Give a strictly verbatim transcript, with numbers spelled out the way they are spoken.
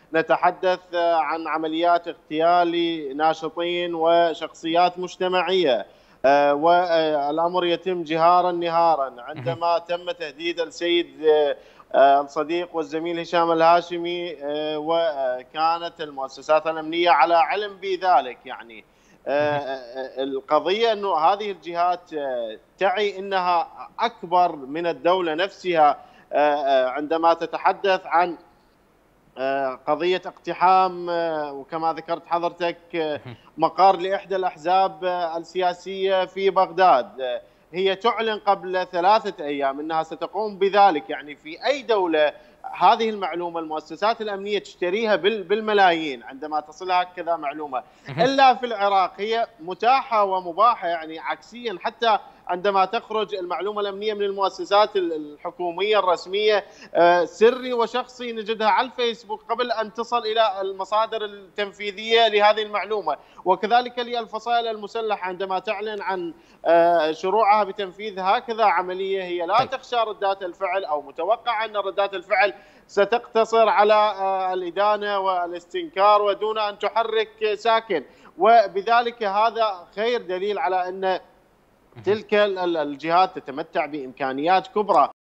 نتحدث عن عمليات اغتيال لناشطين وشخصيات مجتمعية، والأمر يتم جهارا نهارا. عندما تم تهديد السيد الصديق والزميل هشام الهاشمي، وكانت المؤسسات الأمنية على علم بذلك، يعني القضية أنه هذه الجهات تعي أنها أكبر من الدولة نفسها. عندما تتحدث عن قضية اقتحام، وكما ذكرت حضرتك، مقر لإحدى الأحزاب السياسية في بغداد، هي تعلن قبل ثلاثة أيام أنها ستقوم بذلك. يعني في أي دولة هذه المعلومة المؤسسات الأمنية تشتريها بالملايين عندما تصلها كذا معلومة، إلا في العراق هي متاحة ومباحة. يعني عكسيا، حتى عندما تخرج المعلومة الأمنية من المؤسسات الحكومية الرسمية سري وشخصي نجدها على الفيسبوك قبل أن تصل إلى المصادر التنفيذية لهذه المعلومة. وكذلك للفصائل المسلحة عندما تعلن عن شروعها بتنفيذ هكذا عملية، هي لا تخشى ردات الفعل، أو متوقع أن ردات الفعل ستقتصر على الإدانة والاستنكار ودون أن تحرك ساكن. وبذلك هذا خير دليل على أن تلك الجهات تتمتع بإمكانيات كبرى.